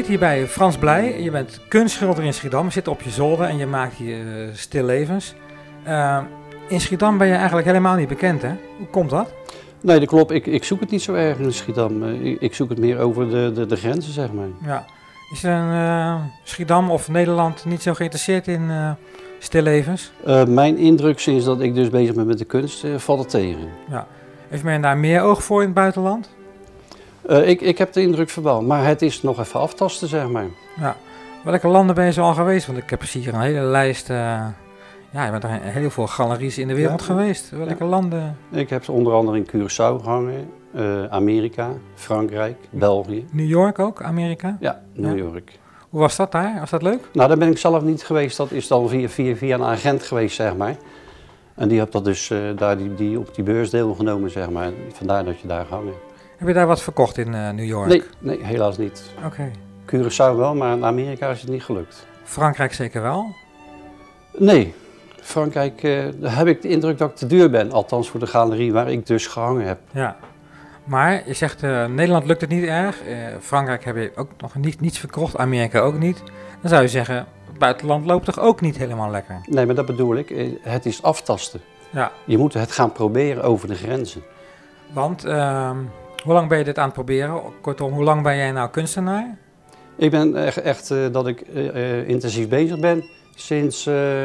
hier bij Frans Blij. Je bent kunstschilder in Schiedam. Je zit op je zolder en je maakt hier stillevens. In Schiedam ben je eigenlijk helemaal niet bekend, hè? Hoe komt dat? Nee, dat klopt. Ik zoek het niet zo erg in Schiedam. Ik zoek het meer over de grenzen, zeg maar. Ja. Is er Schiedam of Nederland niet zo geïnteresseerd in stillevens? Mijn indruk sinds dat ik dus bezig ben met de kunst valt het tegen. Ja. Heeft men daar meer oog voor in het buitenland? Ik heb de indruk verbouwd, maar het is nog even aftasten, zeg maar. Ja. Welke landen ben je zo al geweest? Want ik heb hier een hele lijst. Ja, je bent er heel veel galeries in de wereld geweest. Welke landen? Ik heb onder andere in Curaçao gehangen, Amerika, Frankrijk, België. New York ook, Amerika? Ja, New York. Hoe was dat daar? Was dat leuk? Nou, daar ben ik zelf niet geweest. Dat is dan via een agent geweest, zeg maar. En die heeft dat dus daar die op die beurs deelgenomen, zeg maar. Vandaar dat je daar hangen. Heb je daar wat verkocht in New York? Nee, helaas niet. Oké. Curaçao wel, maar in Amerika is het niet gelukt. Frankrijk zeker wel? Nee. Frankrijk, daar heb ik de indruk dat ik te duur ben. Althans voor de galerie waar ik dus gehangen heb. Ja. Maar je zegt, Nederland lukt het niet erg. Frankrijk heb je ook nog niets verkocht. Amerika ook niet. Dan zou je zeggen, het buitenland loopt toch ook niet helemaal lekker? Nee, maar dat bedoel ik. Het is aftasten. Ja. Je moet het gaan proberen over de grenzen. Want, hoe lang ben je dit aan het proberen? Kortom, hoe lang ben jij nou kunstenaar? Ik ben echt dat ik intensief bezig ben sinds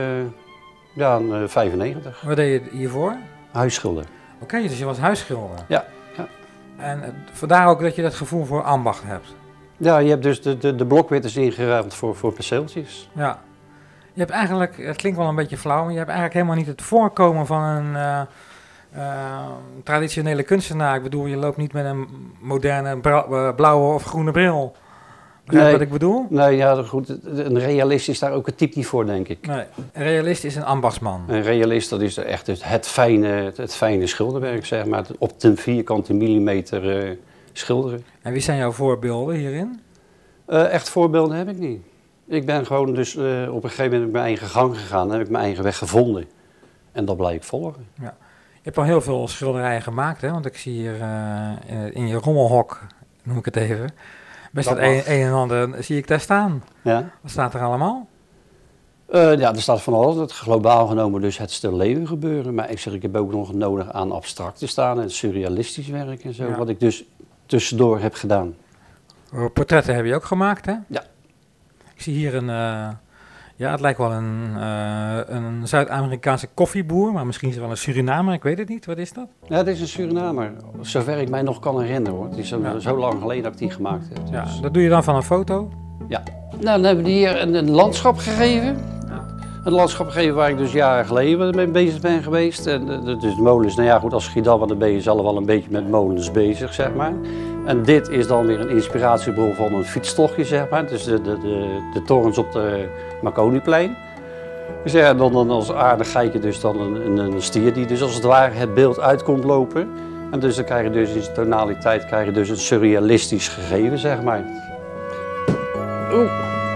95. Wat deed je hiervoor? Huisschilder. Oké, dus je was huisschilder. Ja. En vandaar ook dat je dat gevoel voor ambacht hebt. Ja, je hebt dus de blokwitters ingeruimd voor perceeltjes. Ja. Je hebt eigenlijk, het klinkt wel een beetje flauw, maar je hebt eigenlijk helemaal niet het voorkomen van een traditionele kunstenaar. Ik bedoel, je loopt niet met een moderne blauwe of groene bril. Begrijp je wat ik bedoel? Nee, ja, goed. Een realist is daar ook het type niet voor, denk ik. Nee, een realist is een ambachtsman. Een realist, dat is echt het fijne schilderwerk, zeg maar. Op de vierkante millimeter schilderen. En wie zijn jouw voorbeelden hierin? Echt voorbeelden heb ik niet. Ik ben gewoon dus op een gegeven moment mijn eigen gang gegaan. Heb ik mijn eigen weg gevonden. En dat blijf ik volgen. Ja. Je hebt al heel veel schilderijen gemaakt, hè? Want ik zie hier in je rommelhok, noem ik het even, best het een en ander zie ik daar staan. Ja. Wat staat er allemaal? Ja, er staat van alles. Het globaal genomen dus het stilleven gebeuren. Maar ik heb ook nog nodig aan abstracte staan en surrealistisch werk en zo. Ja. Wat ik dus tussendoor heb gedaan. Portretten heb je ook gemaakt, hè? Ja. Ik zie hier ja, het lijkt wel een Zuid-Amerikaanse koffieboer, maar misschien is het wel een Surinamer, ik weet het niet. Wat is dat? Ja, het is een Surinamer. Zover ik mij nog kan herinneren, hoor. Het is zo lang geleden dat ik die gemaakt heb. Dus. Ja, dat doe je dan van een foto? Ja. Nou, dan hebben we hier een landschap gegeven. Ja. Een landschap gegeven waar ik dus jaren geleden mee bezig ben geweest. En dus de molens, nou ja goed, als Schiedammer dan ben je zelf wel een beetje met molens bezig, zeg maar. En dit is dan weer een inspiratiebron van een fietstochtje, zeg maar. Dus de torens op de Marconiplein. Dus ja, dan als aardigheidje dus dan een stier die dus als het ware het beeld uit komt lopen. En dus dan krijg je dus in zijn tonaliteit dus een surrealistisch gegeven, zeg maar. Oeh.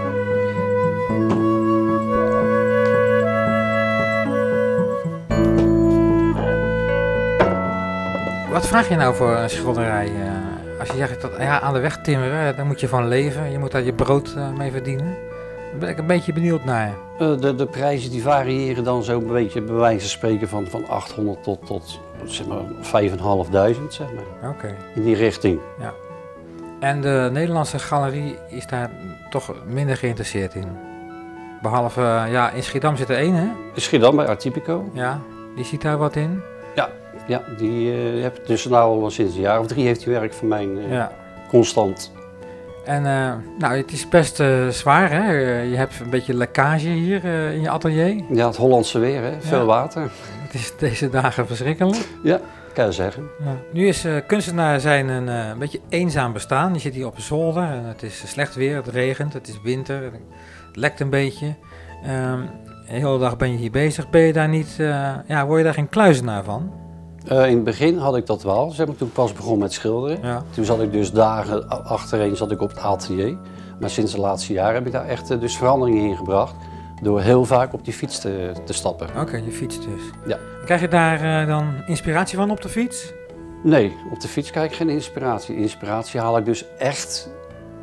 Wat vraag je nou voor een schilderij? Als je zegt dat ja, aan de weg timmeren, dan moet je van leven. Je moet daar je brood mee verdienen. Daar ben ik een beetje benieuwd naar. De prijzen die variëren dan zo'n beetje bij wijze van spreken van 800 tot zeg maar 5.500, zeg maar. Oké. In die richting. Ja. En de Nederlandse galerie is daar toch minder geïnteresseerd in? Behalve, ja, in Schiedam zit er één, hè? In Schiedam bij Artypico. Ja, die ziet daar wat in? Ja, die heb dus nou al sinds een jaar of 3 heeft hij werk van mij constant. En nou, het is best zwaar, hè? Je hebt een beetje lekkage hier in je atelier. Ja, het Hollandse weer, hè? Veel water. Het is deze dagen verschrikkelijk. Ja, kan je zeggen. Ja. Nu is kunstenaar zijn een beetje eenzaam bestaan. Je zit hier op een zolder en het is slecht weer, het regent, het is winter, het lekt een beetje. De hele dag ben je hier bezig. Ben je daar niet, word je daar geen kluizenaar van? In het begin had ik dat wel, zeg maar, toen ik pas begon met schilderen. Ja. Toen zat ik dus dagen achtereen op het atelier. Maar sinds de laatste jaren heb ik daar echt dus veranderingen in gebracht. Door heel vaak op die fiets te stappen. Oké, je fiets dus. Ja. Krijg je daar dan inspiratie van op de fiets? Nee, op de fiets krijg ik geen inspiratie. Inspiratie haal ik dus echt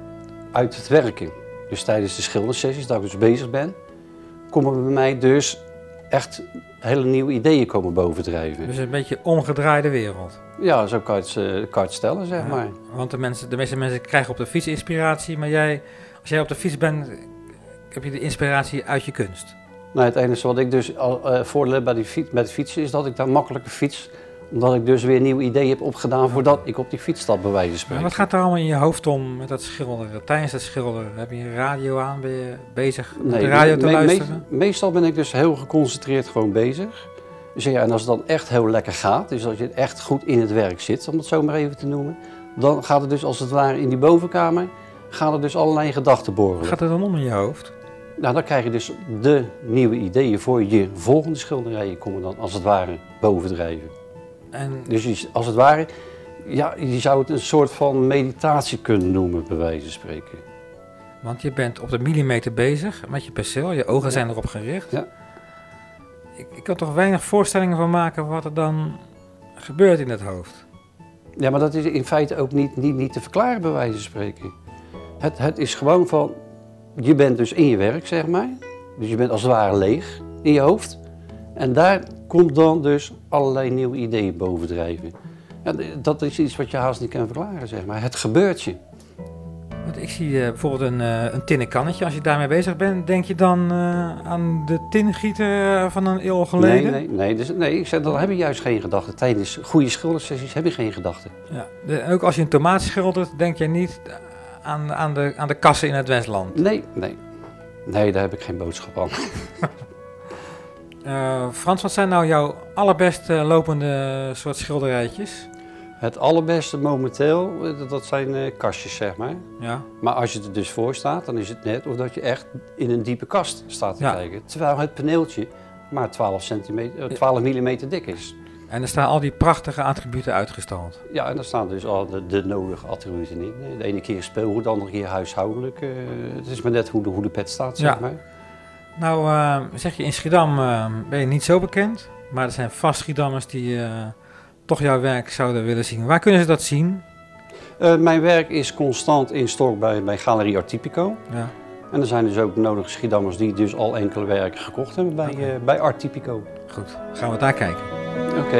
uit het werken. Dus tijdens de schildersessies, dat ik dus bezig ben, komen bij mij dus echt hele nieuwe ideeën komen bovendrijven. Dus een beetje omgedraaide wereld. Ja, zo kan je het stellen, zeg maar. Want de meeste mensen krijgen op de fiets inspiratie, maar als jij op de fiets bent, heb je de inspiratie uit je kunst. Nou, het enige wat ik dus voordeel heb met de fietsen is dat ik daar makkelijker fiets. Omdat ik dus weer nieuwe ideeën heb opgedaan voordat ik op die fiets stap, bij wijze van spreken. Maar wat gaat er allemaal in je hoofd om met dat schilderen? Tijdens het schilderen, heb je een radio aan? Ben je bezig om de radio te luisteren? Meestal ben ik dus heel geconcentreerd gewoon bezig. Dus ja, en als het dan echt heel lekker gaat, dus als je echt goed in het werk zit, om het zo maar even te noemen, dan gaat het dus als het ware in die bovenkamer, gaan er dus allerlei gedachten borrelen. Wat gaat er dan om in je hoofd? Nou, dan krijg je dus de nieuwe ideeën voor je volgende schilderijen komen dan als het ware bovendrijven. Dus als het ware, ja, je zou het een soort van meditatie kunnen noemen, bij wijze van spreken. Want je bent op de millimeter bezig met je penseel, je ogen zijn erop gericht. Ja. Ik kan toch weinig voorstellingen van maken wat er dan gebeurt in het hoofd. Ja, maar dat is in feite ook niet te verklaren, bij wijze van spreken. Het is gewoon van, je bent dus in je werk, zeg maar. Dus je bent als het ware leeg in je hoofd. En daar komt dan dus allerlei nieuwe ideeën bovendrijven. Ja, dat is iets wat je haast niet kan verklaren, zeg maar. Het gebeurt je. Want ik zie bijvoorbeeld een tinnen kannetje. Als je daarmee bezig bent, denk je dan aan de tinnengieter van een eeuw geleden? Nee, ik zeg, dan heb je juist geen gedachten. Tijdens goede schildersessies heb je geen gedachten. Ja, ook als je een tomaat schildert, denk je niet aan de kassen in het Westland? Nee, daar heb ik geen boodschap aan. Frans, wat zijn nou jouw allerbest lopende soort schilderijtjes? Het allerbeste momenteel, dat zijn kastjes, zeg maar. Ja. Maar als je er dus voor staat, dan is het net of dat je echt in een diepe kast staat te kijken. Terwijl het paneeltje maar 12 mm dik is. En er staan al die prachtige attributen uitgestald. Ja, en daar staan dus al de nodige attributen in. De ene keer speelgoed, de andere keer huishoudelijk. Het is maar net hoe de pet staat, zeg maar. Nou, zeg je in Schiedam ben je niet zo bekend, maar er zijn vast Schiedammers die toch jouw werk zouden willen zien. Waar kunnen ze dat zien? Mijn werk is constant in stok bij Galerie Artypico. Ja. En er zijn dus ook nodige Schiedammers die dus al enkele werken gekocht hebben bij Artypico. Goed, gaan we daar kijken. Oké.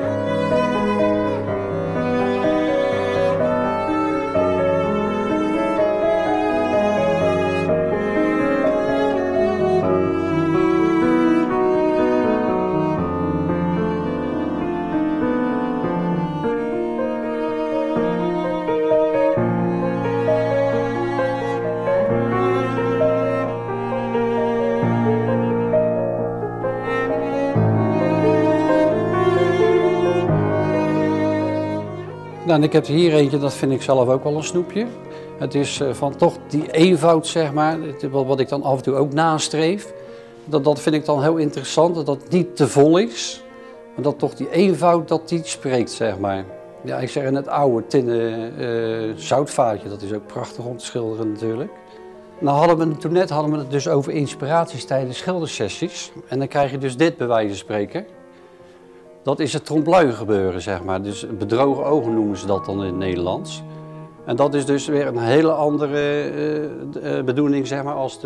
Nou, en ik heb hier eentje, dat vind ik zelf ook wel een snoepje. Het is van toch die eenvoud, zeg maar, wat ik dan af en toe ook nastreef. Dat vind ik dan heel interessant, dat het niet te vol is. Maar dat toch die eenvoud, dat die spreekt, zeg maar. Ja, ik zeg in het oude tinnen zoutvaatje, dat is ook prachtig om te schilderen natuurlijk. Nou hadden we het dus over inspiraties tijdens schildersessies. En dan krijg je dus dit bij wijze van spreken. Dat is het trompe-l'œil gebeuren, zeg maar. Dus bedrogen ogen noemen ze dat dan in het Nederlands. En dat is dus weer een hele andere bedoeling, zeg maar, als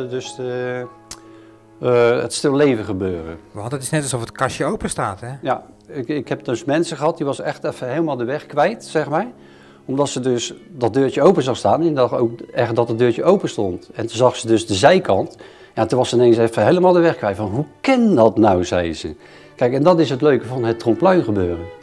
het stil leven gebeuren. Want het is net alsof het kastje open staat, hè? Ja, ik heb dus mensen gehad, die was echt even helemaal de weg kwijt, zeg maar. Omdat ze dus dat deurtje open zag staan en die dacht ook echt dat het deurtje open stond. En toen zag ze dus de zijkant. Ja, toen was ze ineens even helemaal de weg kwijt van, hoe kan dat nou, zei ze. Kijk, en dat is het leuke van het trompe-l'œil gebeuren.